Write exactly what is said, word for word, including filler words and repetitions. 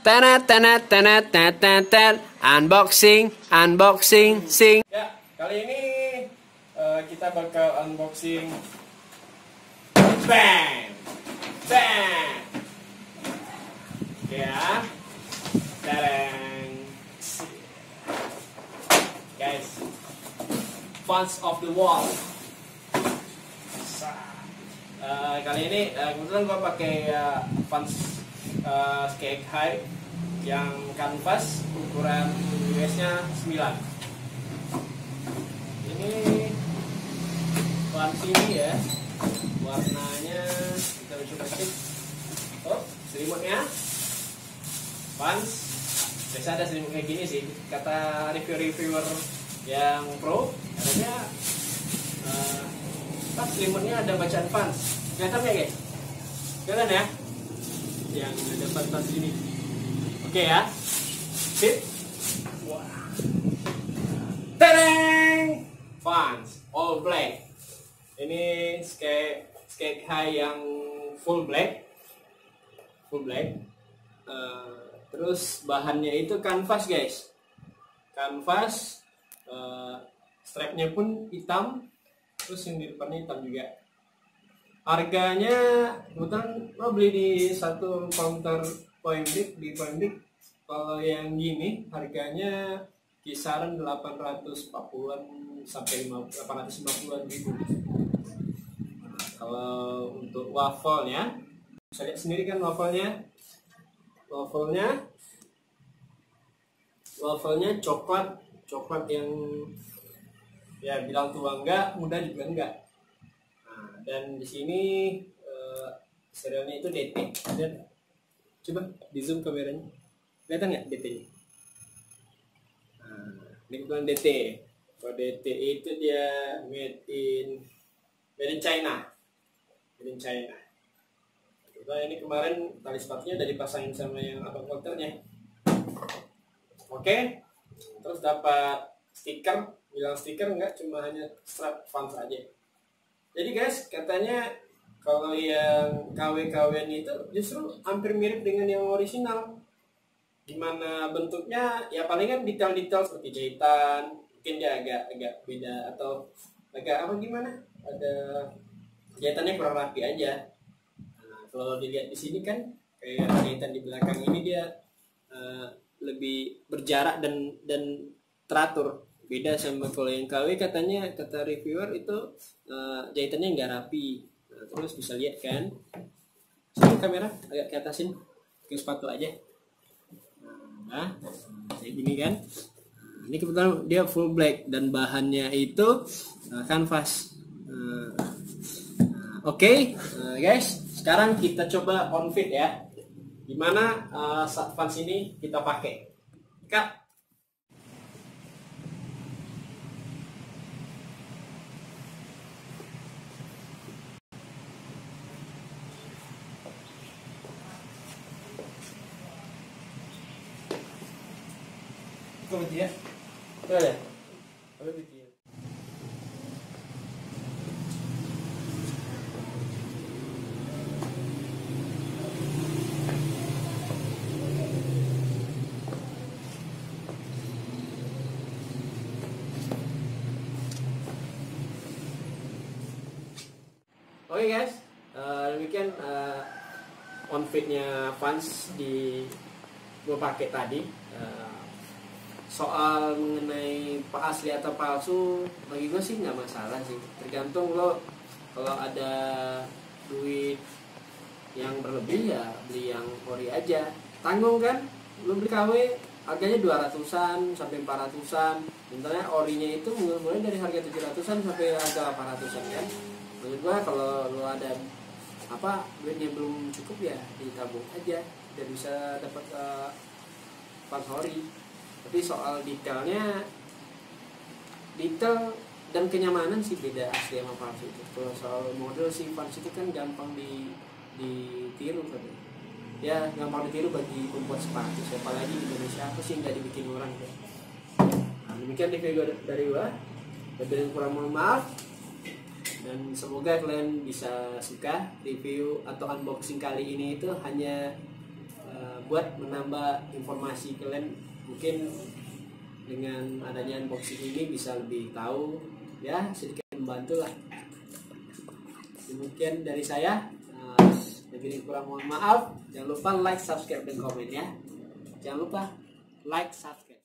Tenet tenet tenet tenet tenet. Unboxing, unboxing, sing. Ya, kali ini uh, kita bakal unboxing. Bang, bang. Ya, tarang. Guys, fans of the wall. Uh, kali ini uh, kebetulan gua pakai uh, fans uh, Skate High yang kanvas ukuran U S-nya sembilan. Ini fans ini ya, warnanya kita coba cek. Oh, selimutnya fans. Biasa ada selimut kayak gini sih, kata review-reviewer yang pro katanya uh, pas selimutnya ada bacaan fans. Kelihatan ya guys? Kelihatan ya? Yang ada fans ini. Oke ya. Sip. Wah. Tereng. Fans all black. Ini skate skate high yang full black. Full black. Uh, terus bahannya itu kanvas guys. Kanvas. Uh, strapnya pun hitam. Terus yang di depannya hitam juga. Harganya kebetulan lo beli di satu counter Point Big di Point Big. Kalau yang gini harganya kisaran delapan ratus empat puluhan sampai delapan ratus lima puluhan ribu. Nah, kalau untuk wafelnya, bisa lihat sendiri kan wafelnya. Wafelnya, wafelnya coklat, coklat yang ya bilang tua enggak, muda juga enggak. Nah, dan di sini uh, serialnya itu D T. Dan coba di zoom kameranya, kelihatan nggak D T-nya? Nah, ini bukan D T. Kalau D T itu dia made in made in China, made in China. Nah, ini kemarin tali sepatunya udah dipasangin sama yang abang dokternya. Oke, terus dapat stiker. Bilang stiker enggak, cuma hanya strap fans aja. Jadi guys, katanya kalau yang K W K W itu justru hampir mirip dengan yang original. Gimana bentuknya? Ya paling kan detail-detail seperti jahitan, mungkin dia agak agak beda atau agak apa gimana? Ada jahitannya kurang rapi aja. Nah, kalau dilihat di sini kan kayak jahitan di belakang ini dia uh, lebih berjarak dan dan teratur. Beda sama kalau yang K W katanya kata reviewer itu uh, jahitannya nggak rapi. Nah, terus bisa lihat kan, sini kamera agak ke atasin ke sepatu aja. Nah, kayak gini kan. Nah, ini kebetulan dia full black dan bahannya itu uh, kanvas. Uh, uh, Oke, okay. uh, guys, sekarang kita coba on fit ya. Gimana uh, fans ini kita pakai? Cut. Kau beti ya? Betul ya? Kau beti ya? Oke okay guys, uh, demikian uh, on fitnya fans di gue pakai tadi. Uh, Soal mengenai asli atau palsu, bagi gue sih nggak masalah sih. Tergantung lo, kalau ada duit yang berlebih ya beli yang ori aja. Tanggung kan, lo beli K W harganya dua ratusan sampai empat ratusan. Misalnya orinya itu mulai dari harga tujuh ratusan sampai harga delapan ratusan kan. Menurut gue kalau lo ada apa duitnya belum cukup ya ditabung aja dan bisa dapat uh, fans ori. Tapi soal detailnya, detail dan kenyamanan sih beda asli sama palsu itu. Kalau soal model sih fans itu kan gampang di ditiru kan. Ya gampang ditiru bagi pembuat sepatu. Siapa lagi di Indonesia apa sih nggak dibikin orang kan. Nah, demikian review dari gua. Lebih kurang mohon maaf. Dan semoga kalian bisa suka review atau unboxing kali ini itu hanya uh, buat menambah informasi kalian, mungkin dengan adanya unboxing ini bisa lebih tahu ya, sedikit membantu lah. Demikian dari saya, uh, lebih kurang mohon maaf. Jangan lupa like, subscribe, dan komen ya. Jangan lupa like, subscribe.